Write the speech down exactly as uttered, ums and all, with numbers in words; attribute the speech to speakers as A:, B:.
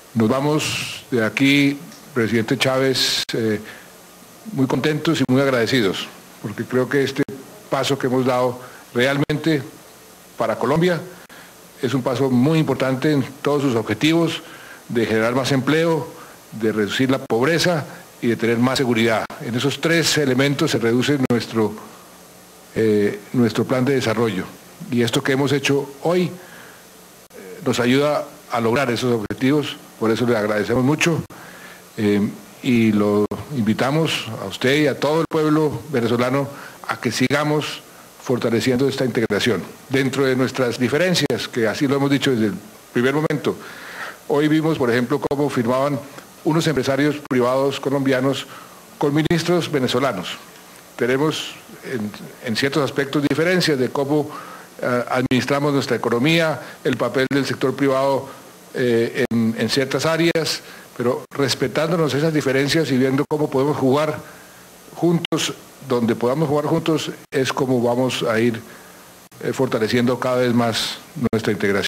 A: Nos vamos de aquí, presidente Chávez, eh, muy contentos y muy agradecidos, porque creo que este paso que hemos dado realmente para Colombia es un paso muy importante en todos sus objetivos de generar más empleo, de reducir la pobreza y de tener más seguridad. En esos tres elementos se reduce nuestro, eh, nuestro plan de desarrollo. Y esto que hemos hecho hoy eh, nos ayuda a lograr esos objetivos, por eso le agradecemos mucho eh, y lo invitamos a usted y a todo el pueblo venezolano a que sigamos fortaleciendo esta integración dentro de nuestras diferencias, que así lo hemos dicho desde el primer momento. Hoy vimos, por ejemplo, cómo firmaban unos empresarios privados colombianos con ministros venezolanos. Tenemos en, en ciertos aspectos diferencias de cómo eh, administramos nuestra economía, el papel del sector privado eh, en, en ciertas áreas, pero respetándonos esas diferencias y viendo cómo podemos jugar juntos, donde podamos jugar juntos, es como vamos a ir eh, fortaleciendo cada vez más nuestra integración.